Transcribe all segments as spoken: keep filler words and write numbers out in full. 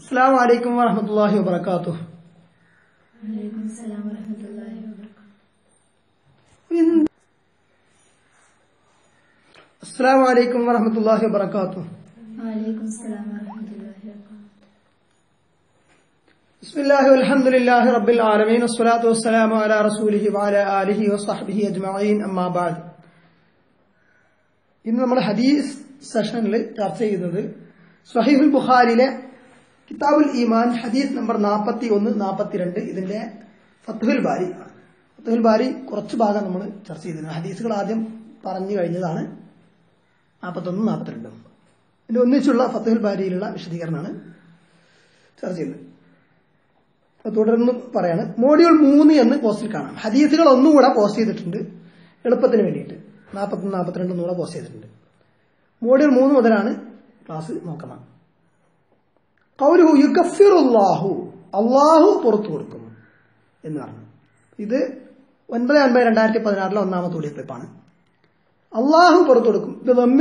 السلام عليكم ورحمة الله وبركاته. وعليكم السلام ورحمة الله وبركاته. السلام عليكم ورحمة الله وبركاته. وعليكم السلام ورحمة الله وبركاته. بسم الله والحمد لله رب العالمين والصلاة والسلام على رسوله وعلى آله وصحبه أجمعين أما بعد. ഇന്ന് നമ്മൾ ഹദീസ് സെഷനിൽ ചർച്ച ചെയ്യുന്നത് സ്വഹീഹുൽ ബുഖാരിയിലെ കിതാബുൽ ഈമാൻ ഹദീസ് നമ്പർ നാൽപ്പത്തി ഒന്ന് നാൽപ്പത്തിരണ്ട് ഇതിന്റെ ഫത്ഹുൽ ബാരി ഫത്ഹുൽ ബാരി കുറച്ച് ഭാഗം നമ്മൾ ചർച്ച ചെയ്തിരുന്നു. ഹദീസുകൾ ആദ്യം പറഞ്ഞു കഴിഞ്ഞതാണ് നാൽപ്പത്തൊന്ന് നാൽപ്പത്തിരണ്ടും ഇതിന്റെ ഒന്നിച്ചുള്ള ഫത്ഹുൽ ബാരിയിലുള്ള വിശദീകരണമാണ് ചർച്ച ചെയ്യുന്നത്. തുടർന്ന് പറയാണ് മോഡ്യൂൾ മൂന്ന് എന്ന് പോസ്റ്റിൽ കാണാം. ഹദീസുകൾ ഒന്നുകൂടെ പോസ്റ്റ് ചെയ്തിട്ടുണ്ട് എളുപ്പത്തിന് വേണ്ടിയിട്ട്. നാൽപ്പത്തൊന്ന് നാൽപ്പത്തിരണ്ട് ഒന്നുകൂടെ പോസ്റ്റ് ചെയ്തിട്ടുണ്ട്. മോഡ്യൂൾ മൂന്ന് മുതലാണ് ക്ലാസ് നോക്കണം. ഖൗലുഹു യുകഫിറുല്ലാഹു, അള്ളാഹു പുറത്തു കൊടുക്കും എന്ന് പറഞ്ഞു. ഇത് ഒൻപത് ഒൻപത് രണ്ടായിരത്തി പതിനാറിലെ ഒന്നാമത്തെ കൂടിയ ക്ലിപ്പാണ്. അള്ളാഹു പുറത്തു കൊടുക്കും.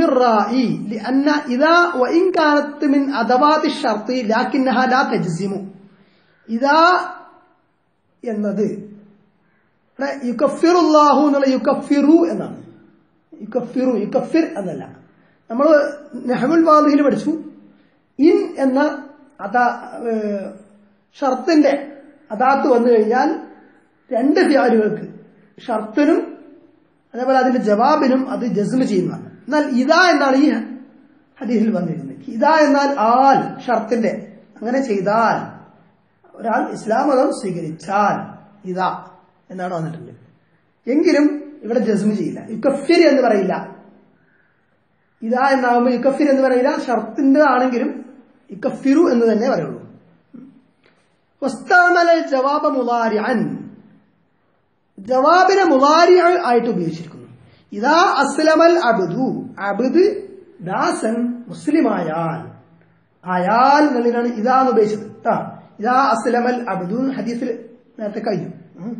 ഇതാ എന്നത് യുകഫിറുല്ലാഹു എന്നുള്ള യുകഫിറു എന്നാണ്. യുകഫിറു യുകഫിർ എന്നല്ല. നമ്മൾ നഹ്വുൽ വാദിഹിൽ പഠിച്ചു ഇൻ എന്ന അതാ ഷർത്തിന്റെ അദാത്ത് വന്നു കഴിഞ്ഞാൽ രണ്ട് ഫിയാലുകൾക്ക് ഷർത്തിനും അതേപോലെ അതിന്റെ ജവാബിനും അത് ജസ്മ് ചെയ്യുന്നതാണ്. എന്നാൽ ഇതാ എന്നാണ് ഈ ഹദീസിൽ വന്നിരുന്നത്. ഇതാ എന്നാൽ ആൽ ഷർത്തിന്റെ അങ്ങനെ ചെയ്താൽ ഒരാൾ ഇസ്ലാം മതം സ്വീകരിച്ചാൽ ഇതാ എന്നാണ് വന്നിട്ടുണ്ട്. എങ്കിലും ഇവിടെ ജസ്മ് ചെയ്യില്ല. യുകഫിർ എന്ന് പറയില്ല. ഇതാ എന്നാകുമ്പോൾ യുകഫിർ എന്ന് പറയില്ല. ഷർത്തിന്റെ ആണെങ്കിലും യുകഫിറു എന്ന് തന്നെ പറയുള്ളൂ. ജവാബ മുളാരിഅൻ, ജവാബിനെ മുളാരി ആയിട്ട് ഉപയോഗിച്ചിരിക്കുന്നു. ഇതാ അസ്ലമൽ അബ്ദു, അബ്ദ് ദാസൻ മുസ്ലിമായാൽ, ആയാൽ എന്നുള്ളതാണ് ഇതാ എന്ന് ഉപയോഗിച്ചത്. ഇതാ അസ്ലമൽ അബ്ദു ഹദീസിൽ നേരത്തെ കഴിഞ്ഞു.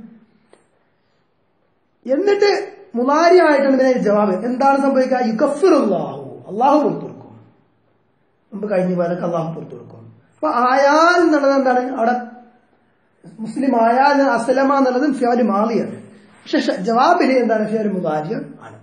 എന്നിട്ട് മുളാരി ആയിട്ടാണ് ഇതിനെ ജവാബ്. എന്താണ് സംഭവിക്കുക? യുകഫിറുല്ലാഹു, അള്ളാഹു പുറത്തു കൊടുക്കും. മുമ്പ് കഴിഞ്ഞ പോലൊക്കെ അള്ളാഹു പുറത്തു കൊടുക്കും. അപ്പൊ ആയാൽ എന്നുള്ളത് എന്താണ്? അവിടെ മുസ്ലിം ആയാൽ അസ്ലമ എന്നുള്ളത് ഫിയാല് മാളിയാണ്. പക്ഷെ ജവാബില് എന്താണ്? ഫിയാല് മുളാരി ആണ്.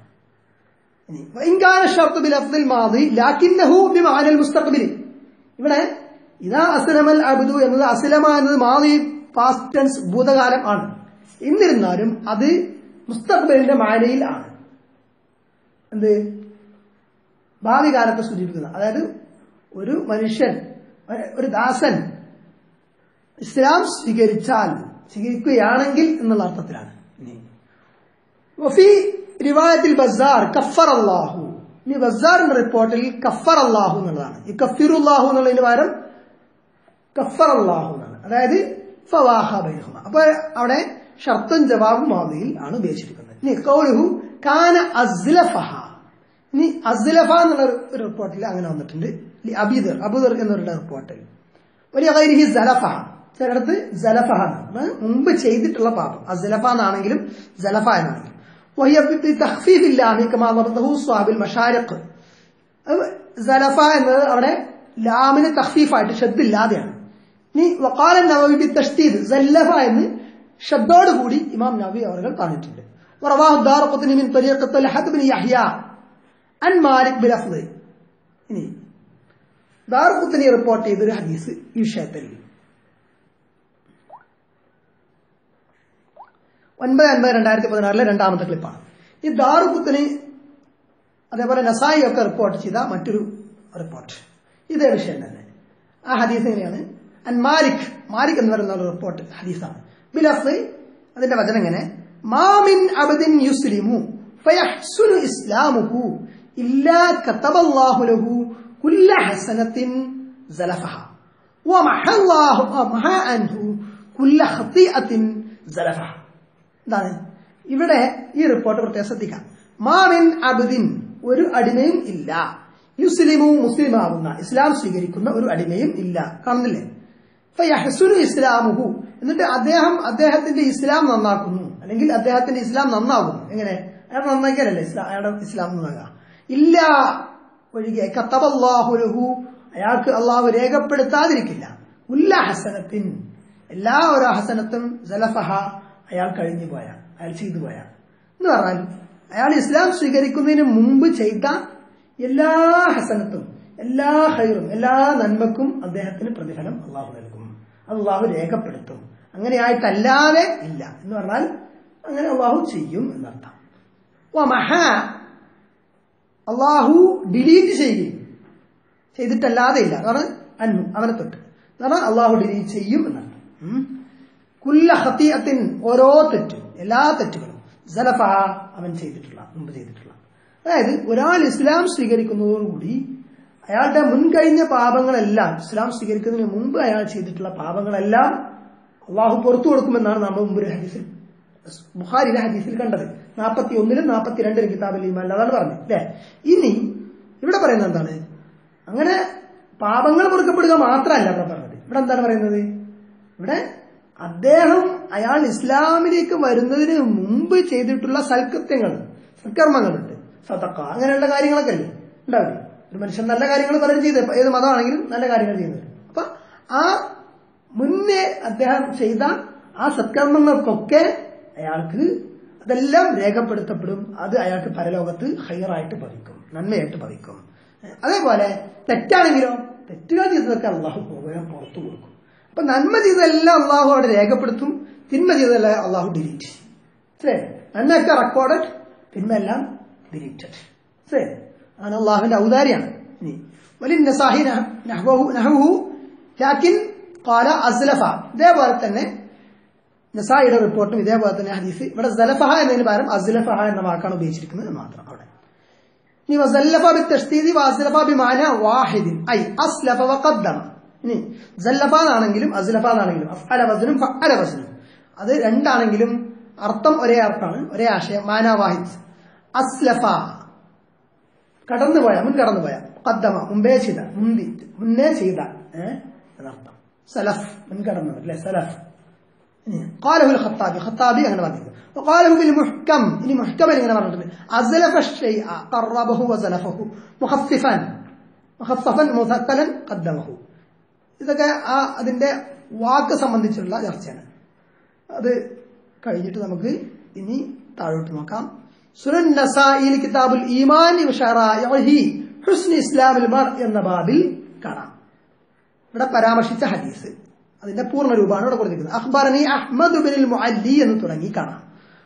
ഇവിടെ ഇതാ അസ്ലമൽ അബ്ദു എന്നത് അസ്ലമ എന്നത് മാളി പാസ്റ്റ് ടെൻസ് ഭൂതകാലം ആണ്. എന്നിരുന്നാലും അത് മുസ്തഖ്ബലിന്റെ മാനയിൽ ആണ്. എന്ത്? ഭാവി കാലത്തെ സൂചിപ്പിക്കുന്ന, അതായത് ഒരു മനുഷ്യൻ ഒരു ദാസൻ ഇസ്ലാം സ്വീകരിച്ചാൽ സ്വീകരിക്കുകയാണെങ്കിൽ എന്നുള്ള അർത്ഥത്തിലാണ്. വഫി റിവായത്തിൽ ബസാർ കഫർ അല്ലാഹു, ഇനി ബസാറിന്റെ റിപ്പോർട്ടിൽ കഫർ അല്ലാഹു എന്നുള്ളതാണ്. ഈ കഫിറുല്ലാഹു എന്നുള്ളതിന് പകരം കഫർ അല്ലാഹു എന്നാണ്. അതായത് ഫവാഹ ബൈനഹുമ. അപ്പൊ അവിടെ ഷർത്തും ജവാബും മാദിയിൽ ആണ് ഉപയോഗിച്ചിരിക്കുന്നത്. ഇനി ഖൗലുഹു കാന അസ്ലഫഹ, ഇനി അസ്ലഫ എന്നുള്ള ഒരു റിപ്പോർട്ടിൽ അങ്ങനെ വന്നിട്ടുണ്ട്. അബീദർ അബൂദർ എന്നുള്ള റിപ്പോർട്ടിൽ ഒരു ഗൈരിഹി സലഫഹ, ചിലടത്ത് സലഫഹ എന്നാണ് മുമ്പ് ചെയ്തിട്ടുള്ള പാപം. അസ്ലഫ എന്നാണെങ്കിലും സലഫ എന്നാണെങ്കിലും സലഫ എന്നത് അവിടെ ലാമിന് തഖ്ഫീഫായിട്ട് ഷദ്ദില്ലാതെയാണ്. ഇനി വഖാല നവവി ബിത്തശ്ദീദ് സല്ലഫ എന്ന് ഷദ്ദോടുകൂടി ഇമാം നവവി അവർ പറഞ്ഞിട്ടുണ്ട്. വറവാഹു ദാറുഖുത്നി മിൻ തരീഖ് തൽഹത്ത് ബിൻ യഹ്യ അൻ മാലിക് ബിലഫ്ദ്. ഇനി ദാറുഖുത്നി റിപ്പോർട്ട് ചെയ്തൊരു ഹദീസ് ഈ വിഷയത്തിൽ ഒൻപത് അൻപത് രണ്ടായിരത്തി പതിനാറിലെ രണ്ടാമത്തെ ക്ലിപ്പാണ്. ഈ ദാറുഖുത്നി അതേപോലെ നസായി ഒക്കെ റിപ്പോർട്ട് ചെയ്ത മറ്റൊരു റിപ്പോർട്ട് ഇതേ വിഷയം തന്നെ. ആ ഹദീസ് എങ്ങനെയാണ്? അൻ മാലിക്, മാലിക് എന്ന് പറയുന്ന ഒരു റിപ്പോർട്ട് ഹദീസാണ്. ബിലഫ്ദ്, അതിന്റെ വചനം എങ്ങനെ? മാ മിൻ അബ്ദിൻ യുസ്ലിമു ഫയഹ്സുനു ഇസ്ലാമുഹു ഇല്ലാ കതബല്ലാഹു ലഹു കുല്ല ഹസനത്തിൻ സലഫഹ വമഹല്ലാഹു വമഹ അൻഹു കുല്ല ഖതിഅത്തിൻ സലഫഹ. എന്താണ് ഇവിടെ ഈ റിപ്പോർട്ട് പ്രത്യേകം ശ്രദ്ധിക്കാം. മാ മിൻ അബ്ദിൻ, ഒരു അടിമയും ഇല്ല, യുസ്ലിമു മുസ്ലിമാകുന്ന ഇസ്ലാം സ്വീകരിക്കുന്ന ഒരു അടിമയും ഇല്ല. കാണുന്നില്ലേ? ഫയഹ്സുനു ഇസ്ലാമുഹു, എന്നിട്ട് അദ്ദേഹം അദ്ദേഹത്തിന്റെ ഇസ്ലാം നന്നാക്കുന്നു, അല്ലെങ്കിൽ അദ്ദേഹത്തിന്റെ ഇസ്ലാം നന്നാകുന്നു. എങ്ങനെ? അയാൾ നന്നാക്കിയാലല്ലേ ഇസ്ലാം അയാളുടെ ഇസ്ലാം നന്നാകുക. ഇല്ല ഒഴികെ കതബല്ലാഹു ലഹു, അയാൾക്ക് അള്ളാഹു രേഖപ്പെടുത്താതിരിക്കില്ല. കുല്ല ഹസനത്തിൻ എല്ലാ ഒരു ഹസനത്തും സലഫഹ അയാൾ കഴിഞ്ഞു പോയ അയാൾ ചെയ്തു പോയ എന്ന് പറഞ്ഞാൽ അയാൾ ഇസ്ലാം സ്വീകരിക്കുന്നതിന് മുമ്പ് ചെയ്ത എല്ലാ ഹസനത്തും എല്ലാ ഹൈറും എല്ലാ നന്മക്കും അദ്ദേഹത്തിന് പ്രതിഫലം അള്ളാഹു നൽകും, അള്ളാഹു രേഖപ്പെടുത്തും. അങ്ങനെയായിട്ടല്ലാതെ ഇല്ല എന്ന് പറഞ്ഞാൽ അങ്ങനെ അള്ളാഹു ചെയ്യും എന്നർത്ഥം. അള്ളാഹു ഡിലീറ്റ് ചെയ്യുകയും ചെയ്തിട്ടല്ലാതെ ഇല്ല, അതാണ് അന്നു അവനെ തൊട്ട് അതാണ് അള്ളാഹു ഡിലീറ്റ് ചെയ്യും എന്നർത്ഥം. കുല്ല ഖതീഅത്തിൻ ഓരോ തെറ്റും എല്ലാ തെറ്റുകളും സലഫ അവൻ ചെയ്തിട്ടുള്ള മുമ്പ് ചെയ്തിട്ടുള്ള. അതായത് ഒരാൾ ഇസ്ലാം സ്വീകരിക്കുന്നതോടുകൂടി അയാളുടെ മുൻകഴിഞ്ഞ പാപങ്ങളെല്ലാം ഇസ്ലാം സ്വീകരിക്കുന്നതിന് മുമ്പ് അയാൾ ചെയ്തിട്ടുള്ള പാപങ്ങളെല്ലാം അള്ളാഹു പുറത്തു കൊടുക്കുമെന്നാണ് നമ്മൾ മുമ്പ് ഒരു ഹദീസിൽ ബുഖാരിയുടെ ഹദീസിൽ കണ്ടത്. നാൽപ്പത്തി ഒന്നിലും നാൽപ്പത്തിരണ്ടിലും കിതാബുൽ ഈമാൻ അതാണ് പറഞ്ഞത് അല്ലെ. ഇനി ഇവിടെ പറയുന്നത് എന്താണ്? അങ്ങനെ പാപങ്ങൾ പൊറുക്കപ്പെടുക മാത്രമല്ല ഇവിടെ പറഞ്ഞത്. ഇവിടെ എന്താണ് പറയുന്നത്? ഇവിടെ അദ്ദേഹം അയാൾ ഇസ്ലാമിലേക്ക് വരുന്നതിന് മുമ്പ് ചെയ്തിട്ടുള്ള സൽകൃത്യങ്ങൾ സൽക്കർമ്മങ്ങളുണ്ട്, സദഖ അങ്ങനെയുള്ള കാര്യങ്ങളൊക്കെ അല്ലേ ഉണ്ടാവില്ലേ? ഒരു മനുഷ്യൻ നല്ല കാര്യങ്ങൾ പലരും ചെയ്ത് ഏത് മതമാണെങ്കിലും നല്ല കാര്യങ്ങൾ ചെയ്യുന്നത്. അപ്പൊ ആ മുന്നേ അദ്ദേഹം ചെയ്ത ആ സത്കർമ്മങ്ങൾക്കൊക്കെ അയാൾക്ക് അതെല്ലാം രേഖപ്പെടുത്തപ്പെടും. അത് അയാൾക്ക് പരലോകത്ത് ഹൈറായിട്ട് ഭവിക്കും, നന്മയായിട്ട് ഭവിക്കും. അതേപോലെ തെറ്റാണെങ്കിലോ തെറ്റുകൾ ചെയ്തതൊക്കെ അള്ളാഹു പോകാൻ പുറത്തു കൊടുക്കും. അപ്പൊ നന്മ ചെയ്തതെല്ലാം അള്ളാഹു അവിടെ രേഖപ്പെടുത്തും, തിന്മ ചെയ്തതെല്ലാം അള്ളാഹു ഡിലീറ്റ് ചെയ്യും. ശരി, നന്മയൊക്കെ റെക്കോർഡഡ്, തിന്മ എല്ലാം ഡിലീറ്റഡ്. ശരി, ആണ് അള്ളാഹുവിന്റെ ഔദാര്യാണ്. ഇനി വലിന്നസാഹി നഹ്വഹു ലാകിൻ ഖാല അസ്ലഫ, ഇതേപോലെ തന്നെ നസായിയുടെ റിപ്പോർട്ടും ഇതേപോലെ തന്നെ ഹദീസ് ഇവിടെ സലഫഹ എന്നതിന് പകരം അസ്ലഫഹ എന്ന വാക്കാണ് ഉപയോഗിച്ചിരിക്കുന്നത് മാത്രം. അവിടെ ഇനി വസല്ലഫ ബിത്തശ്ദീദി വഅസ്ലഫ ബിമാന വാഹിദിൻ ഐ അസ്ലഫ വഖദ്ദമ. ഇനി സല്ലഫ എന്നാണെങ്കിലും അസ്ലഫ എന്നാണെങ്കിലും അഫ്അല വസ്നും ഫഅല വസ്നും അത് രണ്ടാണെങ്കിലും അർത്ഥം ഒരേ അർത്ഥമാണ്, ഒരേ ആശയം. മാന വാഹിദ് അസ്ലഫ കടന്നുപോയ, മുൻ കടന്നുപോയ, ഖദ്ദമ മുമ്പേ ചെയ്ത, മുന്തി മുന്നേ ചെയ്ത എന്നർത്ഥം. സലഫ് മുൻകടന്നവർ അല്ലെ, സലഫ്. قاله الخطابي خطابي അങ്ങനെ പറഞ്ഞു. وقاله بالمحكم ഇനി മുഹ്കമിൽ ഇങ്ങനെ പറഞ്ഞിട്ടുണ്ട് അസ്ലഫ الشيء قربه وزلفه مخففا مخففا مثقلا قدمه. ഇതൊക്കെ ആ അതിന്റെ വാക്ക് സംബന്ധിച്ചുള്ള ചർച്ചയാണ്. അത് കഴിഞ്ഞിട്ട് നമുക്ക് ഇനി താഴോട്ട് നോക്കാം. സുനൻ നസാഇൽ കിതാബുൽ ഈമാൻ വശറാഇഹി ഹുസ്ൻ ഇസ്ലാമിൽ മർഇ എന്ന ബാബിൽ കാണാം. ഇവിടെ പരാമർശിച്ച ഹദീസ് അതിന്റെ പൂർണ്ണ രൂപമാണ് ഇവിടെ കൊടുത്തിരിക്കുന്നത്. അഖ്ബറനി അഹ്മദ് ബിൻ മുഅല്ലി എന്ന് തുടങ്ങി കാണാം.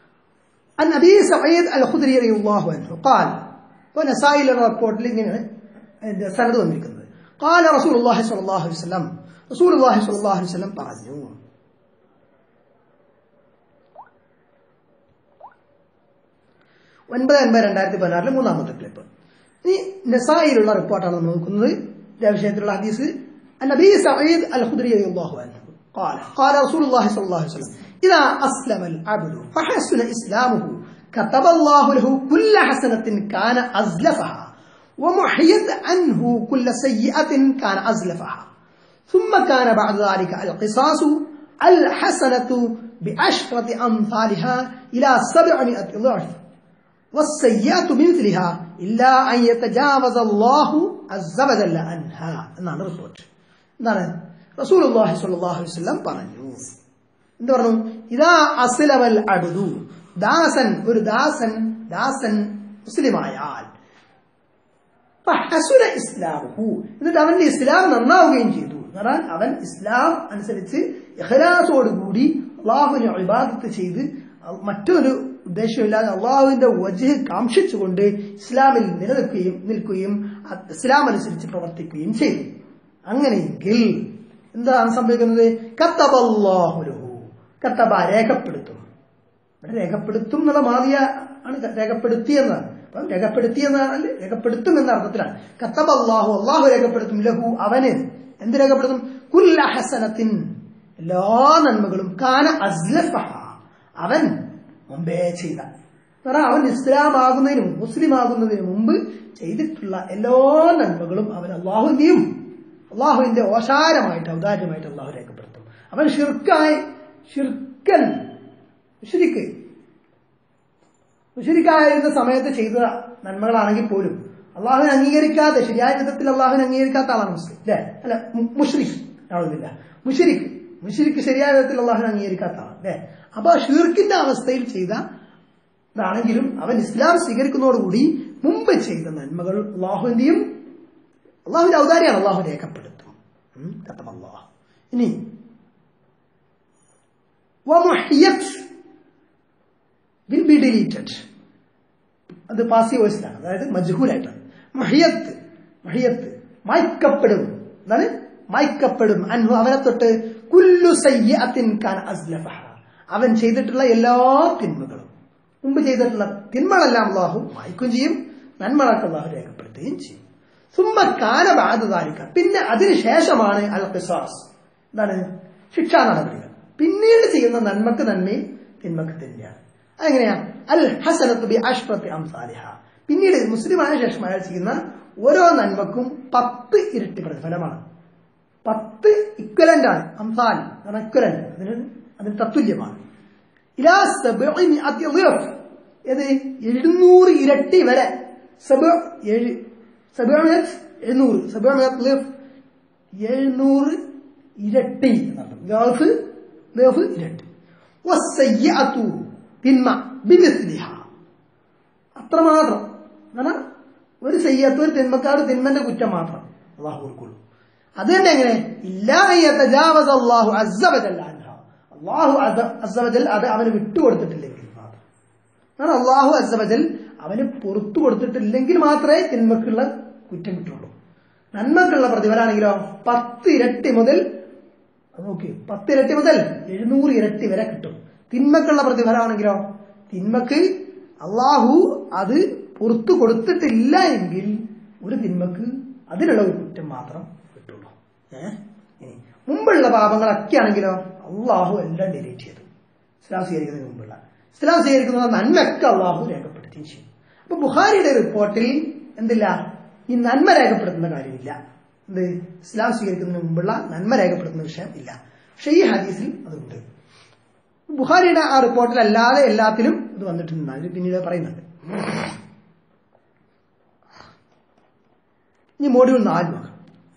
അൻ അബീ സഈദ് അൽ ഖുദ്രി റളിയല്ലാഹു അൻഹു ഖാൽ, അപ്പോൾ നസായിലെ റിപ്പോർട്ടിൽ ഇങ്ങനെ സനദ് വന്നിരിക്കുന്നത്. ഖാല റസൂലുള്ളാഹി സ്വല്ലല്ലാഹു അലൈഹി വസല്ലം, റസൂലുള്ളാഹി സ്വല്ലല്ലാഹു അലൈഹി വസല്ലം പറഞ്ഞു. ഒൻപത് ഒൻപത് രണ്ടായിരത്തി പതിനാറിലെ മൂന്നാമത്തെ ക്ലിപ്പ്. ഇനി നസായിലുള്ള റിപ്പോർട്ടാണ് നമ്മൾ നോക്കുന്നത്. ഈ വിഷയത്തിലുള്ള ഹദീസ് عن أبي سعيد الخدري رضي الله عنه قال قال رسول الله صلى الله عليه وسلم إذا أسلم العبد فحسن إسلامه كتب الله له كل حسنة كان أزلفها ومحيت عنه كل سيئة كان أزلفها ثم كان بعد ذلك القصاص الحسنة بعشرة أمثالها إلى سبعمائة ضعف والسيئة بمثلها إلا أن يتجاوز الله عز وجل عنها. എന്നാണ് റിപ്പോർട്ട്. എന്താണ് റസൂലുള്ളാഹി സ്വല്ലല്ലാഹു അലൈഹി വസല്ലം പറഞ്ഞു? എന്ത് പറഞ്ഞു? ഇദാ അസ്ലമൽ അബ്ദു, ദാസൻ ഒരു ദാസൻ ദാസൻ മുസ്ലിമായാൽ, ഫഹസുന ഇസ്ലാമുഹു, എന്നിട്ട് അവന്റെ ഇസ്ലാം നന്നാവുകയും ചെയ്തു. എന്നാൽ അവൻ ഇസ്ലാം അനുസരിച്ച് ഇഖ്ലാസോടുകൂടി അള്ളാഹുവിനെ ഇബാദത്ത് ചെയ്ത് മറ്റൊരു ഉദ്ദേശമില്ലാതെ അള്ളാഹുവിന്റെ വജ്ഹ് കാംക്ഷിച്ചുകൊണ്ട് ഇസ്ലാമിൽ നിലനിൽക്കുകയും നിൽക്കുകയും ഇസ്ലാം അനുസരിച്ച് പ്രവർത്തിക്കുകയും ചെയ്തു. അങ്ങനെയെങ്കിൽ എന്താണ് സംഭവിക്കുന്നത്? കത്തബല്ലാഹു ലഹു, കത്തബ രേഖപ്പെടുത്തും. ഇവിടെ രേഖപ്പെടുത്തും എന്നുള്ള മാതിയ ആണ് രേഖപ്പെടുത്തിയെന്നാണ്. അപ്പം രേഖപ്പെടുത്തിയെന്നാണ് രേഖപ്പെടുത്തും എന്ന അർത്ഥത്തിലാണ്. കത്തബല്ലാഹു, അള്ളാഹു രേഖപ്പെടുത്തും, ലഹു അവന് എന്ത് രേഖപ്പെടുത്തും? കുല്ല ഹസനത്തിൻ, എല്ലാ നന്മകളും, കാന അസ്ലഫഹ അവൻ മുമ്പേ ചെയ്ത, അവൻ ഇസ്ലാം ആകുന്നതിന് മുസ്ലിം ആകുന്നതിന് മുമ്പ് ചെയ്തിട്ടുള്ള എല്ലാ നന്മകളും അവൻ അള്ളാഹുവിന്റെയും അള്ളാഹുവിന്റെ ഓശാരമായിട്ട് ഔദാര്യമായിട്ട് അള്ളാഹു രേഖപ്പെടുത്തും. അവൻ ഷിർക്കായി ഷിർക്കൻ മുശ്രിക്ക് മുശ്രിക്കായിരുന്ന സമയത്ത് ചെയ്ത നന്മകളാണെങ്കിൽ പോലും അള്ളാഹുവിനെ അംഗീകരിക്കാതെ, ശരിയായ വിധത്തിൽ അള്ളാഹുവിനെ അംഗീകരിക്കാത്ത ആളാണ് മുസ്ലിം അല്ലെ, അല്ല മുശ്രിക് ആവുന്നില്ല. മുശ്രിക്ക് മുശ്രിക്ക് ശരിയായ വിധത്തിൽ അള്ളാഹുവിനെ അംഗീകരിക്കാത്തതാണ് അല്ലേ. അപ്പൊ ആ ഷിർക്കിന്റെ അവസ്ഥയിൽ ചെയ്ത ഇതാണെങ്കിലും അവൻ ഇസ്ലാം സ്വീകരിക്കുന്നതോടുകൂടി മുമ്പ് ചെയ്ത നന്മകൾ അള്ളാഹുവിന്റെയും അള്ളാഹുവിന്റെ ഔദാര്യാണ്, അള്ളാഹു രേഖപ്പെടുത്തും. അള്ളാഹ് ഇനി വിൽ ബി ഡിലീറ്റഡ്, അത് പാസീവ് വോയിസിലാണ്, അതായത് മജ്ഹൂലായിട്ടാണ്. മഹിയത്ത് മഹിയത്ത് മായ്ക്കപ്പെടും, എന്താണ് മായ്ക്കപ്പെടും. അൻഹു അവനെ തൊട്ട് കുല്ലു സയ്യിഅത്തിൻ കാന അസ്ലഫഹ, അവൻ ചെയ്തിട്ടുള്ള എല്ലാ തിന്മകളും, മുമ്പ് ചെയ്തിട്ടുള്ള തിന്മകളെല്ലാം അള്ളാഹു മായ്ക്കുകയും ചെയ്യും, നന്മകളൊക്കെ അള്ളാഹു രേഖപ്പെടുത്തുകയും ചെയ്യും. സുമ്മ കാന ബഅദ ദാലിക, പിന്നെ അതിനുശേഷമാണ് അൽ ഖിസാസ്, എന്താണ് ശിക്ഷാ നടപടികൾ. പിന്നീട് ചെയ്യുന്ന നന്മക്ക് നന്മയും തിന്മക്ക് തന്നെയാണ്. അതെങ്ങനെയാ? അൽ ഹസനത്തു ബി അശ്റത്തി അംസാലിഹ, പിന്നീട് മുസ്ലിമായ ശേഷം അയാൾ ചെയ്യുന്ന ഓരോ നന്മക്കും പത്ത് ഇരട്ടി പ്രതിഫലമാണ്. പത്ത് ഇക്വലന്റ് ആണ്. അംസാൽ ഇക്വലന്റ്, അതിന് അതിന് തത്തുല്യമാണ്. ഇലാ സബഇമിഅത്തി ളിഫ്, ഏത് എഴുന്നൂറ് ഇരട്ടി വരെ. സബ ഏഴ്, സബഇമിഅത്ത് എഴുന്നൂറ്, സബഇമിഅത്ത് ളിഫ് എഴുന്നൂറ് ഇരട്ടി എന്നാണ്. ളിഫ് ളിഫ് ഇരട്ടി. വസ്സയ്യിഅതു തിന്മ ബിമിസ്ലിഹ, അത്രമാത്രം. എന്നാ ഒരു സയ്യത്ത്, ഒരു തിന്മക്കാട് തിന്മന്റെ കുറ്റം മാത്രം അള്ളാഹു കൊടുക്കുള്ളൂ. അത് തന്നെ എങ്ങനെ? ഇല്ലാ യതജാവസ അല്ലാഹു അസ്സ വജല്ല അൻഹാ, അള്ളാഹു അസ്സ വജൽ അത് അവന് വിട്ടുകൊടുത്തിട്ടില്ലെങ്കിൽ മാത്രം. കാരണം അള്ളാഹു അസ്സ വജൽ അവന് പുറത്തു കൊടുത്തിട്ടില്ലെങ്കിൽ മാത്രമേ തിന്മക്കുള്ള കുറ്റം കിട്ടുള്ളൂ. നന്മക്കുള്ള പ്രതിഫലമാണെങ്കിലോ പത്ത് ഇരട്ടി മുതൽ നോക്കി പത്ത് ഇരട്ടി മുതൽ എഴുന്നൂറ് ഇരട്ടി വരെ കിട്ടും. തിന്മക്കുള്ള പ്രതിഫലമാണെങ്കിലോ തിന്മക്ക് അള്ളാഹു അത് പുറത്തു കൊടുത്തിട്ടില്ല എങ്കിൽ ഒരു തിന്മക്ക് അതിനുള്ള ഒരു കുറ്റം മാത്രം കിട്ടുള്ളൂ. ഏഹ് ഇനി മുമ്പുള്ള പാപങ്ങളൊക്കെ ആണെങ്കിലോ അള്ളാഹു എല്ലാം ഡിലീറ്റ് ചെയ്തു. ഇസ്ലാം സ്വീകരിക്കുന്നതിന് മുമ്പുള്ള, ഇസ്ലാം സ്വീകരിക്കുന്ന നന്മയൊക്കെ അള്ളാഹു രേഖപ്പെടുത്തുകയും ചെയ്യും. അപ്പൊ ബുഖാരിയുടെ റിപ്പോർട്ടിൽ എന്തില്ല? ഈ നന്മ രേഖപ്പെടുത്തുന്ന കാര്യമില്ല. എന്ത്? ഇസ്ലാം സ്വീകരിക്കുന്നതിന് മുമ്പുള്ള നന്മ രേഖപ്പെടുത്തുന്ന വിഷയം ഇല്ല. പക്ഷെ ഈ ഹദീസിൽ അതുണ്ട്. ബുഖാരിയുടെ ആ റിപ്പോർട്ടിൽ അല്ലാതെ എല്ലാത്തിലും ഇത് വന്നിട്ടുണ്ടെന്നാണ് പിന്നീട് പറയുന്നുണ്ട്. ഇനി മോഡ്യൂൾ നാല് നോക്കാം.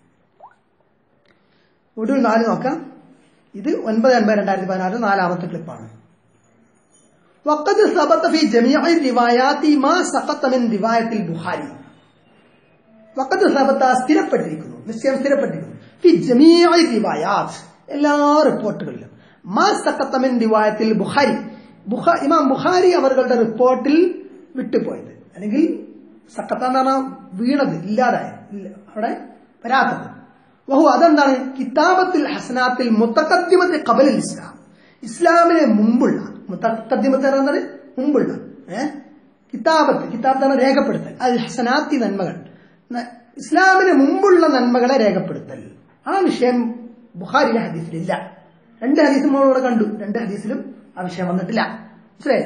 മോഡ്യൂൾ നാല് നോക്കാം. ഇത് ഒൻപത് ഒൻപത് രണ്ടായിരത്തി പതിനാറ് നാലാമത്തെ ക്ലിപ്പാണ്. വഖദ് സബത ഫി ജമീഇ റിവായാതി മാ സഖത മിൻ റിവായത്തിൽ ബുഖാരി. വഖദ് സബത സ്ഥിരപ്പെട്ടിരിക്കുന്നു, നിശ്ചയം സ്ഥിരപ്പെട്ടിരിക്കുന്നു. ഫി ജമീഇ റിവായാത്ത്, എല്ലാ റിപ്പോർട്ടുകളിലും. മാ സഖത മിൻ റിവായത്തിൽ ബുഖാരി, ഇമാം ബുഖാരി അവരുടെ റിപ്പോർട്ടിൽ വിട്ടുപോയത്, അല്ലെങ്കിൽ സഖത എന്ന് പറഞ്ഞാൽ വീണത്, ഇല്ലാതായ, അവിടെ വരാത്തത്. വഹു അതെന്താണ്? കിതാബത്തുൽ ഹസനാത്തിൽ മുത്തഖദ്ദിമത്തി ഖബലൽ ഇസ്ലാം, ഇസ്ലാമിന് മുമ്പുള്ള, മുത്തഖദ്ദിമത്ത് പറയുന്നത് മുമ്പുള്ള, ഏഹ് കിതാബത്ത്, കിതാബത്താണ് രേഖപ്പെടുത്തൽ, അൽ ഹസനാത്തി നന്മകൾ, ഇസ്ലാമിന് മുമ്പുള്ള നന്മകളെ രേഖപ്പെടുത്തൽ. ആ വിഷയം ബുഖാരിയുടെ ഹദീസിലില്ല. രണ്ട് ഹദീസും നമ്മളിവിടെ കണ്ടു, രണ്ട് ഹദീസിലും ആ വിഷയം വന്നിട്ടില്ല. മനസ്സിലായി?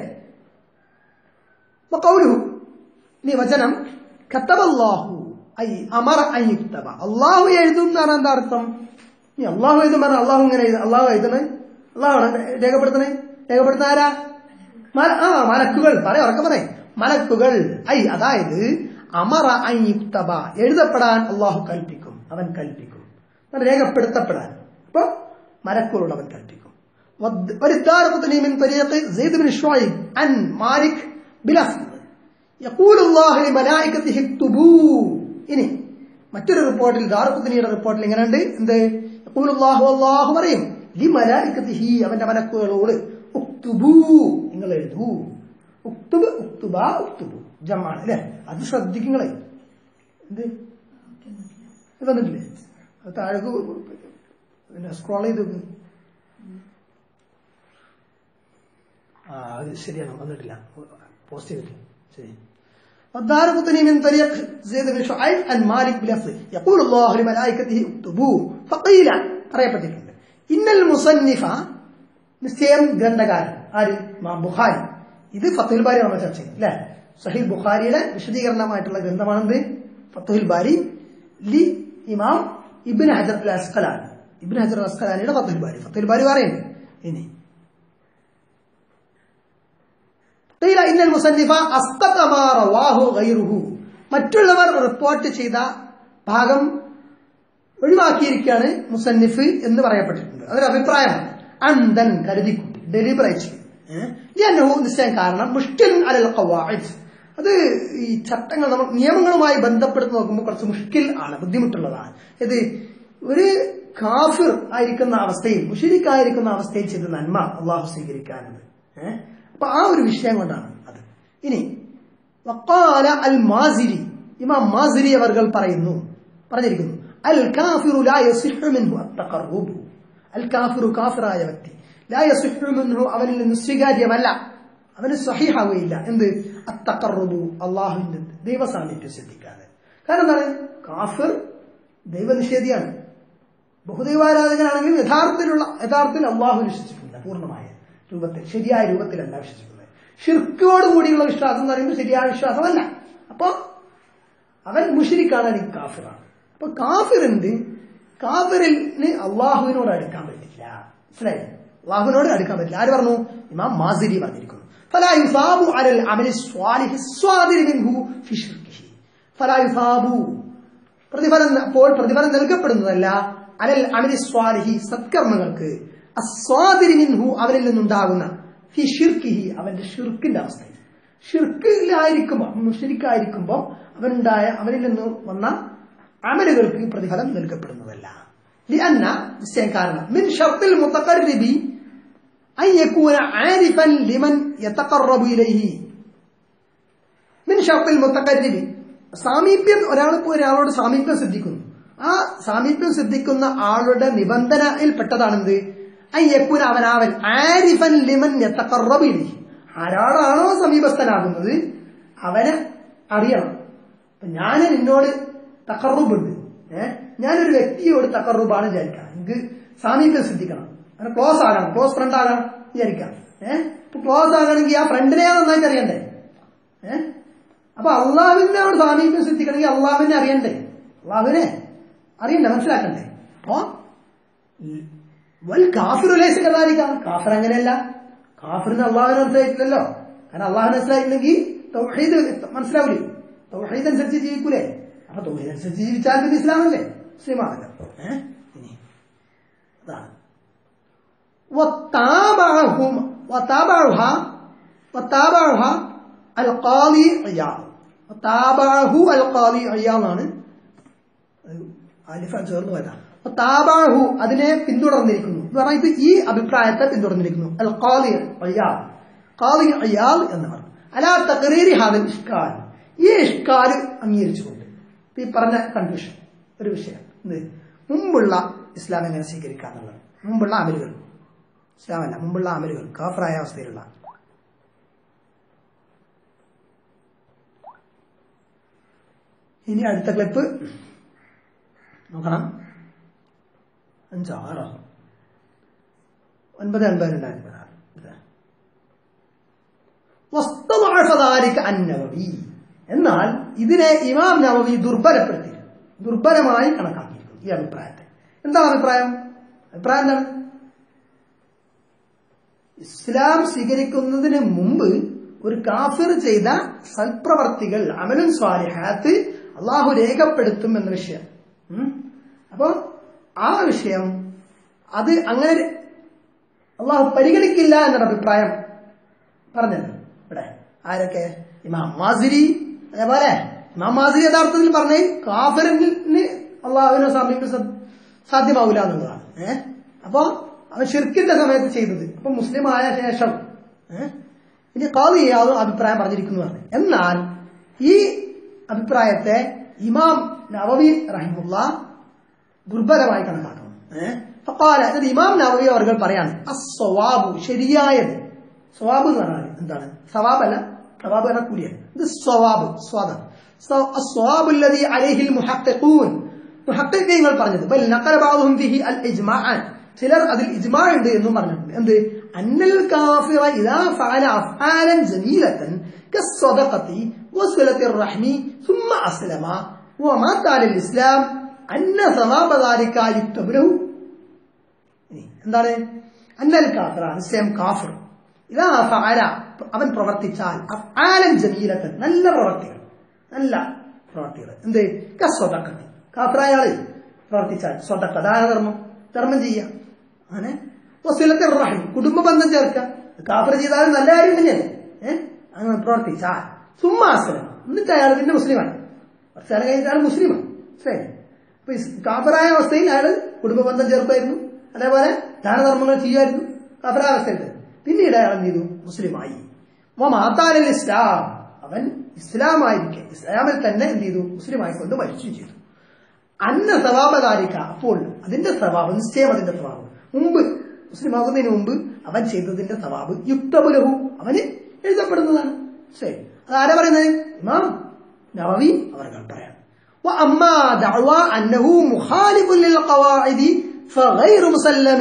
ഇനി വചനം കതബല്ലാഹു ഐ അമറ അൻ യുക്തബ, അള്ളാഹു എഴുതും എന്നാണ് എന്താ അർത്ഥം? ഇനി അള്ളാഹു എഴുതും പറഞ്ഞാൽ അള്ളാഹു ഇങ്ങനെ എഴുതും, അള്ളാഹു എഴുതണേ, അള്ളാഹു രേഖപ്പെടുത്തണേ, രേഖപ്പെടുത്തുന്ന ആരാ? ആ മലക്കുകൾ. പറയാം, ഉറക്കെ പറയും, മലക്കുകൾ. ഐ അതായത് അമറ അൻ യുക്തബ, എഴുതപ്പെടാൻ അള്ളാഹു കൽപ്പിക്കും, അവൻ കൽപ്പിക്കും, രേഖപ്പെടുത്തപ്പെടാൻ. അപ്പൊ മലക്കുകളോട് അവൻ കൽപ്പിക്കും. ഇനി മറ്റൊരു റിപ്പോർട്ടിൽ, ദാറുഖുത്നിയുടെ റിപ്പോർട്ടിൽ ഇങ്ങനെയുണ്ട്. എന്ത്? യഖൂലുല്ലാഹു, അല്ലാഹു പറയും, ലി മലായികതിഹി, അവന്റെ മലക്കുകളോട്, ഉക്തുബൂ, നിങ്ങൾ എഴുതൂ. ഉക്തുബ്, ഉക്തുബ, ഉക്തുബു ജമാണ് അല്ലെ? അത് ശ്രദ്ധിക്കുങ്ങളെ. എന്ത് വന്നിട്ടില്ലേ? അത് താഴേക്ക് പിന്നെ സ്ക്രോൾ ചെയ്ത് നോക്ക്. ആ അത് ശരിയാണ്, വന്നിട്ടില്ല, പോസ്റ്റ് ചെയ്തിട്ടില്ല. ശരി. والدارقطني من طريق زيد بن شعيب عن مالك بلفظ يقول الله لملائكته اكتبوا فقيل പറയപ്പെട്ടിട്ടുണ്ട് ഇന്നൽ മുസന്നിഫ, നിശ്ചയം ഗ്രന്ഥകാരൻ ആര്? ഇമാം ബുഖാരി. ഇത് ഫത്തുൽ ബാരി നമ്മൾ ചർച്ച ചെയ്യും അല്ലെ? സഹീഹ് ബുഖാരിയുടെ വിശദീകരണമായിട്ടുള്ള ഗ്രന്ഥമാണെന്ത്? ഫത്തുൽ ബാരി ലി ഇമാം ഇബ്നു ഹജർ അൽ അസ്ഖലാനി, ഇബ്നു ഹജർ അൽ അസ്ഖലാനിയുടെ ഫത്തുൽ ബാരി. ഫത്തുൽ ബാരി പറയുന്നത് ഇനി ഇന്നൽ മുസന്നിഫ അസ്ഖത മാ റവാഹു ഗൈറുഹു, മറ്റുള്ളവർ റിപ്പോർട്ട് ചെയ്ത ഭാഗം ഒഴിവാക്കിയിരിക്കുകയാണ് മുസന്നിഫ് എന്ന് പറയപ്പെട്ടിട്ടുണ്ട്. അതൊരു അഭിപ്രായമാണ്. അന്തൻ കരുതിക്കൂട്ടി, ഡെലിബറേറ്റ് നിശ്ചയം. കാരണം മുഷ്കിൽ അലൽ ഖവാഇദ്, അത് ഈ ചട്ടങ്ങൾ നമ്മൾ നിയമങ്ങളുമായി ബന്ധപ്പെടുത്തി നോക്കുമ്പോൾ കുറച്ച് മുഷ്കിൽ ആണ്, ബുദ്ധിമുട്ടുള്ളതാണ്. ഇത് ഒരു കാഫിർ ആയിരിക്കുന്ന അവസ്ഥയിൽ, മുശ്രിക്കായിരിക്കുന്ന അവസ്ഥയിൽ ചെയ്ത നന്മ അള്ളാഹു സ്വീകരിക്കാനുണ്ട്. ഏഹ് അപ്പൊ ആ ഒരു വിഷയം കൊണ്ടാണ് അത്. ഇനി വഖാല അൽ മാസിരി, ഇമാം മാസിരി അവർകൾ പറയുന്നു പറഞ്ഞിരിക്കുന്നു, അൽ കാഫിറു ലാ യസിഹു മിൻഹു അത്തഖർറുബ്. അൽ കാഫിറു, കാഫിറായ വ്യക്തി, ലാ യസിഹു മിൻഹു, അവനിൽ നിന്ന് സ്വീകാര്യമല്ല, അവന് സഹീഹാവുകയില്ല എന്ത്? അത്തഖർറുബു, അള്ളാഹുവിന്റെ ദൈവസാന്നിധ്യം സിദ്ധിക്കാതെ. കാരണം എന്താണ്? കാഫിർ ദൈവനിഷേധിയാണ്. ബഹുദൈവാരാധകനാണെങ്കിൽ യഥാർത്ഥത്തിലുള്ള യഥാർത്ഥത്തിൽ അള്ളാഹു വിശ്വസിക്കുന്നില്ല, പൂർണ്ണമായ രൂപത്തിൽ, ശരിയായ രൂപത്തിലല്ല വിശ്വസിക്കുന്നത്. ഷിർക്കോട് കൂടിയുള്ള വിശ്വാസം എന്ന് പറയുമ്പോൾ ശരിയായ വിശ്വാസമല്ല. അപ്പൊ അവൻ മുശ്രിക്കാണ്, അല്ലെങ്കിൽ കാഫിറാണ്. അപ്പൊ കാഫിറുണ്ട്, കാഫിറിന് അള്ളാഹുവിനോട് അടുക്കാൻ പറ്റില്ല. മനസ്സിലായി? അള്ളാഹുവിനോട് അടുക്കാൻ പറ്റില്ല. ആര് പറഞ്ഞു? ഇമാം മാസിരി പറഞ്ഞിരിക്കുന്നു. ഫലാ യുസാബു അലൽ അമലി സ്വാലിഹി സ്വാദിരി മിൻഹു ഫി ശിർക്കിഹി. ഫലാ യുസാബു, പ്രതിഫലം, അപ്പോൾ പ്രതിഫലം നൽകപ്പെടുന്നതല്ല, അലൽ അമലി സ്വാലിഹി, സത്കർമ്മങ്ങൾക്ക്, അസ്വാദിരി മിൻഹു, അവനിൽ നിന്നുണ്ടാകുന്ന, ഫി ശിർക്കിഹി, അവന്റെ ഷിർക്കിന്റെ അവസ്ഥയിൽ. ഷിർക്കിലായിരിക്കുമ്പോൾ, മുശ്രിക്കായിരിക്കുമ്പോൾ അവനുണ്ടായ അവനിൽ നിന്ന് വന്ന അമലുകൾക്ക് പ്രതിഫലം നൽകപ്പെടുന്നതല്ല. ലിഅന്ന, നിശ്ചയം കാരണം, മിൻ ഷർത്തിൽ മുതഖർരിബി അൻ യകൂന ആരിഫൻ ലിമൻ യതഖറബു ഇലൈഹി. മിൻ ഷർത്തിൽ മുതഖർരിബി, സാമീപ്യം, ഒരാൾക്ക് ഒരാളോട് സാമീപ്യം സിദ്ധിക്കുന്നു, ആ സാമീപ്യം സിദ്ധിക്കുന്ന ആളുടെ നിബന്ധനയിൽ പെട്ടതാണെന്ത്? അൻ യകൂന, അവനാവൻ, ആരിഫൻ ലിമൻ യതഖറബു ഇലൈഹി, ആരാളാണോ സമീപസ്ഥനാകുന്നത് അവനെ അറിയണം. ഞാൻ നിന്നോട് തഖറുബുണ്ട്, ഏഹ് ഞാനൊരു വ്യക്തിയോട് തഖറുബാണ് വിചാരിക്കണം, എനിക്ക് സാമീപ്യം സിദ്ധിക്കണം, അങ്ങനെ ക്ലോസ് ആകണം, ക്ലോസ് ഫ്രണ്ട് ആകണം വിചാരിക്കാം. ഏഹ് ഇപ്പൊ ക്ലോസ് ആകണമെങ്കിൽ ആ ഫ്രണ്ടിനെ നന്നായിട്ട് അറിയണ്ടേ? ഏഹ് അപ്പൊ അള്ളാഹുവിനോട് സാമീപ്യം സിദ്ധിക്കണമെങ്കിൽ അള്ളാഹുവിനെ അറിയണ്ടേ? അള്ളാഹുവിനെ അറിയണ്ടേ, മനസ്സിലാക്കണ്ടേ? അപ്പൊ വൽ കാഫിറുലേശ കദാലിക, കാഫിർ അങ്ങനെയല്ല. കാഫിറിന് അള്ളാഹുവിനെ മനസ്സിലായിട്ടില്ലല്ലോ. കാരണം അള്ളാഹുവിനെ മനസ്സിലായിട്ടില്ലെങ്കിൽ തൗഹീദ് മനസ്സിലാവൂലേ? തൗഹീദ് അനുസരിച്ച് ജീവിക്കൂലേ? അപ്പൊ തൗഹീദ് അനുസരിച്ച് ജീവിച്ചാൽ പിന്നെ ഇസ്ലാമല്ലേ, മുസ്ലിമാണല്ലോ. ഏഹ് ഇനി അതാണ് ാണ് അലിഫ ചേർന്ന് വരാം. താബാഹു, അതിനെ പിന്തുടർന്നിരിക്കുന്നു എന്ന് പറഞ്ഞാൽ ഇത് ഈ അഭിപ്രായത്തെ പിന്തുടർന്നിരിക്കുന്നു. അൽ ഖാലി അയ്യാൽ, ഖാലി അയ്യാൽ എന്ന് പറഞ്ഞു. അലാ തഖരീരി ഹാദൽ ഇഷ്കാൽ, ഈ ഇഷ്കാൽ അംഗീകരിച്ചുകൊണ്ട് ഈ പറഞ്ഞ കൺഫ്യൂഷൻ ഒരു വിഷയം, എന്ത്? മുമ്പുള്ള ഇസ്ലാം എങ്ങനെ സ്വീകരിക്കുക എന്നുള്ളത്. മുമ്പുള്ള അമലുകൾ, ഇസ്ലാമല്ല, മുമ്പുള്ള അമലുകൾ, കാഫറായ അവസ്ഥയിലുള്ള. ഇനി അടുത്ത ക്ലിപ്പ് നോക്കണം. അഞ്ചാറോ ഒൻപത് അൻപത് രണ്ടായിരത്തി പതിനാറ്. എന്നാൽ ഇതിനെ ഇമാം നവവി ദുർബലപ്പെടുത്തി, ദുർബലമായി കണക്കാക്കിയിരിക്കുന്നു ഈ അഭിപ്രായത്തെ. എന്താണ് അഭിപ്രായം? അഭിപ്രായം എന്താണ്? ഇസ്ലാം സ്വീകരിക്കുന്നതിന് മുമ്പ് ഒരു കാഫിർ ചെയ്ത സൽപ്രവർത്തികൾ, അമലുൻ സ്വാലിഹാത്ത് അള്ളാഹു രേഖപ്പെടുത്തും എന്ന വിഷയം. അപ്പൊ ആ വിഷയം അത് അങ്ങനെ അള്ളാഹു പരിഗണിക്കില്ല എന്നൊരു അഭിപ്രായം പറഞ്ഞത് ഇവിടെ ആരൊക്കെ? ഇമാം മാസിരി. അതേപോലെ ഇമാം മാസിരി യഥാർത്ഥത്തിൽ പറഞ്ഞ് കാഫിറിന് അള്ളാഹുവിനെ സമീപിക്കാൻ സാധ്യമാവില്ല എന്നുള്ളതാണ്. ഏഹ് അപ്പൊ അവൻ ഷിർക്കിന്റെ സമയത്ത് ചെയ്തത്, അപ്പൊ മുസ്ലിം ആയ ശേഷം ഏഹ് ഇനി ഖാദി ഇയാദ് അഭിപ്രായം പറഞ്ഞിരിക്കുന്നു പറഞ്ഞു. എന്നാൽ ഈ അഭിപ്രായത്തെ ഇമാം നവവി റഹിമഹുല്ലാഹ് ദുർബലമായി കണക്കാക്കുന്നു. ഏഹ് എന്നിട്ട് ഇമാം നവവി അവർ പറയാണ് അസ്സവാബു, ശരിയായത്. സ്വവാബ് എന്ന് പറഞ്ഞാൽ എന്താണ്? സവാബല്ല, സവാബ് എന്ന കൂലിയാണ്. ഇത് സ്വവാബ്, സ്വാദം. الصواب الذي عليه المحققون, മുഹഖഖീങ്ങൾ പറഞ്ഞത്. ബൽ നഖല ബഅദുഹും ഫീഹി അൽ ഇജ്മാഅ, ചിലർ അതിൽ ഇജ്മാ ഉണ്ട് എന്നും പറഞ്ഞിട്ടുണ്ട്. എന്ത്? അന്നൽ കാഫിറ ഇദാ ഫഅല അഫ്ആലൻ ജമീലതൻ കസ്സദഖതി വസിലത്തിർ റഹ്മി ثم അസ്ലമ വമാത അലൽ ഇസ്ലാം അന്ന സവാബ ദാലിക യുക്തബു ലഹു. എന്താണ്? അന്നൽ കാഫിറ, നിശ്ചയം കാഫിർ, ഇദാ ഫഅല, അവൻ പ്രവർത്തിച്ചാൽ, അഫ്ആലൻ ജമീലതൻ, നല്ല പ്രവർത്തികൾ, നല്ല പ്രവർത്തികൾ. എന്ത്? കസ്സദഖതി, കാഫിറായ ആള് പ്രവർത്തിച്ചാൽ സ്വതക്ക ദാനധർമ്മം ധർമ്മം ചെയ്യാം. അങ്ങനെ വസീലത്തെ റഹിം കുടുംബ ബന്ധം ചേർക്കുക. കാഫർ ചെയ്താലും നല്ല കാര്യം തന്നെയല്ലേ. ഏഹ് അങ്ങനെ പ്രവർത്തിച്ചാൽ സുമ്മാസനം എന്നിട്ട് അയാൾ പിന്നെ മുസ്ലിമാണ്. കുറച്ച് കാലം കഴിഞ്ഞിട്ട് അയാൾ മുസ്ലിമാണ്. ശരി. അപ്പൊ കാഫറായ അവസ്ഥയിൽ അയാൾ കുടുംബ ബന്ധം ചേർക്കുമായിരുന്നു, അതേപോലെ ദാനധർമ്മങ്ങൾ ചെയ്യുമായിരുന്നു കാഫറായ അവസ്ഥയിൽ. പിന്നീട് അയാൾ എന്ത് ചെയ്തു? മുസ്ലിമായി. മാതാലൽ ഇസ്ലാം അവൻ ഇസ്ലാമായിരിക്കെ ഇസ്ലാമിൽ തന്നെ എന്ത് ചെയ്തു? മുസ്ലിമായിക്കൊണ്ട് മരിച്ചു ചെയ്തു. അന്ന സവാബകാരിക്ക അപ്പോൾ അതിന്റെ സവാബ് നിശ്ചയം അതിന്റെ സവാബ് മുമ്പ് മുസ്ലിം ആകുന്നതിന് മുമ്പ് അവൻ ചെയ്തതിന്റെ സവാബ് യുക്തബുലഹു അവന് എഴുതപ്പെടുന്നതാണ്. ശരി. അതാരാ പറയുന്നത്? ഇമാം നവവി അവർ പറയാം. وأما دعوى أنه مخالف للقواعد فغير مسلم.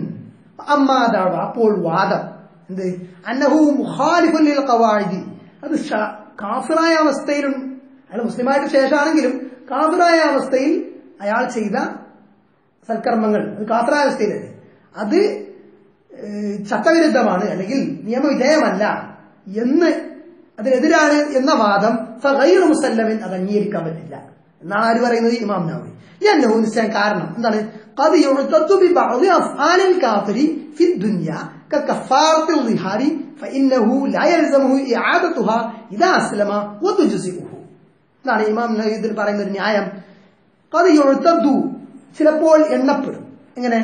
أما دعوى അപ്പോൾ വാദം എന്ത്? അന്നഹു മുഖാലിഫുൻ ലിൽ ഖവാഇദി അത് കാഫിറായ അവസ്ഥയിൽ അയാൾ മുസ്ലിമായിട്ട് ശേഷമാണെങ്കിലും കാഫിറായ അവസ്ഥയിൽ അയാൾ ചെയ്ത സൽക്കർമ്മങ്ങൾ അത് കാഫിറായ അവസ്ഥയിലല്ലേ, അത് ചട്ടവിരുദ്ധമാണ് അല്ലെങ്കിൽ നിയമവിധേയമല്ല എന്ന് അതിനെതിരാണ് എന്ന വാദം ഫഗൈറു മുസല്ലമിൻ അത് അംഗീകരിക്കാൻ പറ്റില്ല എന്നാണ് ആര് പറയുന്നത്? ഇമാം നവവി. ഈ അന്നഹു നിശ്ചയം കാരണം എന്താണ്? ഖദ് യുഅ്തദു ബി ബഅദി അഫ്ആലിൽ കാഫിരി ഫി ദുനിയ കകഫാറത്തിൽ ദിഹാരി ഫഇന്നഹു ലാ യൽസമുഹു ഇആദതുഹാ ഇദാ അസ്ലമ വതുജ്സിഉഹു. എന്നാണ് ഇമാം നവവി ഇതിൽ പറയുന്ന ഒരു ന്യായം. ഖദ് യുഅ്തദു ചിലപ്പോൾ എണ്ണപ്പെടും. എങ്ങനെ?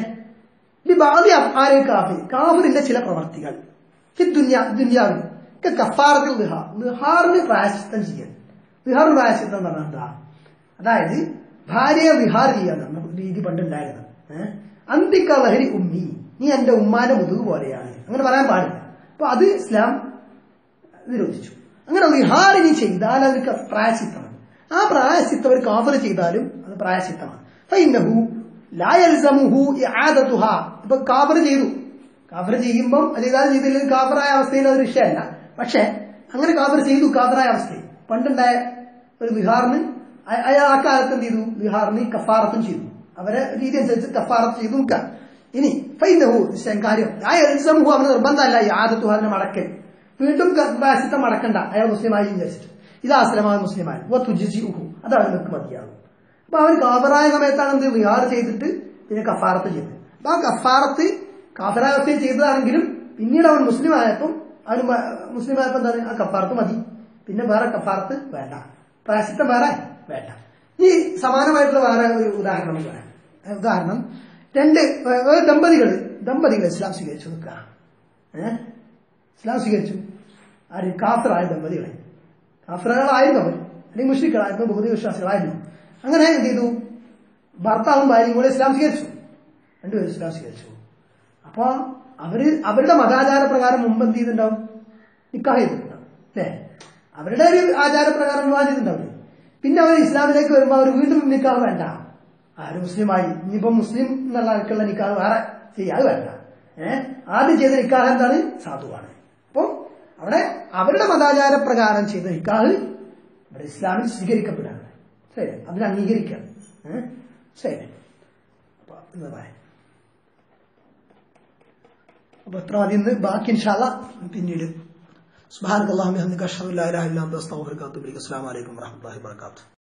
ബി ബഅദി അഫ്ആലിൽ കാഫിരി കാഫിറിന്റെ ചില പ്രവർത്തികൾ ഫി ദുനിയ ദുനിയാവിൽ കഫാറത്തിൽ ദിഹാർ ദിഹാറിന് പ്രായശ്ചിത്തം ചെയ്യൽ. ദിഹാറിന് പ്രായശ്ചിത്തം എന്ന് പറഞ്ഞാൽ എന്താ? അതായത് ഭാര്യയെ വിഹാർ ചെയ്യാന്നാണ് രീതി പണ്ടുണ്ടായിരുന്നത്. ഏഹ് അന്തിക്ക ലഹരി ഉമ്മി നീ എന്റെ ഉമ്മാന്റെ മുതുക് പോലെയാണ് അങ്ങനെ പറയാൻ പാടില്ല. അപ്പൊ അത് ഇസ്ലാം നിരോധിച്ചു. അങ്ങനെ വിഹാർ ഇനി ചെയ്താൽ അതിന് പ്രായശ്ചിത്തമാണ്. ആ പ്രായശ്ചിത്തം ഒരു കാഫർ ചെയ്താലും അത് പ്രായശ്ചിത്തമാണ്. ഫഇന്നഹു ലാ യൽസമുഹു ഇആദതുഹാ. ഇപ്പൊ കാഫർ ചെയ്തു, കാഫർ ചെയ്യുമ്പം അത് ചെയ്താലും ചെയ്തില്ലെങ്കിൽ കാഫറായ അവസ്ഥയിൽ അതൊരു വിഷയമല്ല. പക്ഷെ അങ്ങനെ കാഫർ ചെയ്തു കാഫറായ അവസ്ഥയിൽ പണ്ടുണ്ടായ ഒരു വിഹാറിന് അയാൾ ആ കാലത്ത് എന്ത് ചെയ്തു? വിഹാറിന് കഫാറത്തും ചെയ്തു. അവരെ രീതി അനുസരിച്ച് കഫാറത്ത് ചെയ്തു നോക്കാം. ഇനി ഫൈനഹു നിശ്ചയം കാര്യം സമൂഹം അവന് നിർബന്ധമല്ല ഈ ആദത്തു അതിനെ മടക്കൽ വീണ്ടും പ്രായശ്ചിത്തം മടക്കണ്ട അയാൾ മുസ്ലിമായി വിചാരിച്ചിട്ട് ഇത് ആശ്രമായ മുസ്ലിമായി തുജിസിഉഹു അത് അവർക്ക് മതിയാകും. അപ്പൊ അവൻ കാഫറായ സമയത്താണ് എന്ത് വിഹാർ ചെയ്തിട്ട് പിന്നെ കഫാറത്ത് ചെയ്തത്. അപ്പൊ ആ കഫാറത്ത് കാഫറായ അവസ്ഥയിൽ ചെയ്തതാണെങ്കിലും പിന്നീട് അവൻ മുസ്ലിം ആയപ്പം അവന് മുസ്ലിം ആയപ്പോ എന്താണ് ആ കഫാറത്ത് മതി, പിന്നെ വേറെ കഫാറത്ത് വേണ്ട, പ്രായശ്ചിത്തം വേറെ വേണ്ട. ഈ സമാനമായിട്ടുള്ള വേറെ ഒരു ഉദാഹരണം പറയാം. ഉദാഹരണം രണ്ട് ദമ്പതികൾ ദമ്പതികൾ ഇസ്ലാം സ്വീകരിച്ചു നിൽക്കുക. ഏഹ് ഇസ്ലാം സ്വീകരിച്ചു ആര്? കാഫിറായ ദമ്പതികളെ. കാഫിറുകളായിരുന്നു അവർ, അല്ലെങ്കിൽ മുശ്രിക്കുകളായിരുന്നു, ബഹുദൈവ വിശ്വാസികളായിരുന്നു. അങ്ങനെ എന്ത് ചെയ്തു? ഭർത്താവും ഭാര്യയും കൂടെ ഇസ്ലാം സ്വീകരിച്ചു, രണ്ടുപേരും ഇസ്ലാം സ്വീകരിച്ചു. അപ്പൊ അവര് അവരുടെ മതാചാര പ്രകാരം മുമ്പ് എന്ത് ചെയ്തിട്ടുണ്ടാവും? നിക്കാഹ് ചെയ്തിട്ടുണ്ടാവും അല്ലേ? അവരുടെ ഒരു ആചാരപ്രകാരം വിവാഹം ചെയ്തിട്ടുണ്ടാവില്ലേ? പിന്നെ അവർ ഇസ്ലാമിലേക്ക് വരുമ്പോൾ അവർ വീണ്ടും നിക്കാഹ് വേണ്ട, ആര് മുസ്ലിമായി ഇനിയിപ്പം മുസ്ലിം എന്നുള്ള ആൾക്കുള്ള നിക്കാഹ് വേറെ ചെയ്യാതെ വേണ്ട. ഏഹ് ആദ്യം ചെയ്ത നിക്കാഹ് എന്താണ്? സാധുവാണ്. അപ്പൊ അവിടെ അവരുടെ മതാചാര പ്രകാരം ചെയ്ത നിക്കാഹ് ഇവിടെ ഇസ്ലാമിൽ സ്വീകരിക്കപ്പെടാണ്. ശരി, അതിന് അംഗീകരിക്കാം. ഏഹ് ശരി. അപ്പൊ എന്ന് പറയാം. അപ്പൊ എത്ര ആദ്യം ബാക്കി ഇൻഷാ അല്ലാഹ് പിന്നീട്. സുബ്ഹാനക്കല്ലാഹുമ്മ വബിഹംദിക അശ്ഹദു അല്ലാ ഇലാഹ ഇല്ലാ അൻത അസ്തഗ്ഫിറുക വഅത്തുബു ഇലൈക. അസ്സലാമു അലൈക്കും വറഹ്മത്തുള്ളാഹി വബറകാതുഹു.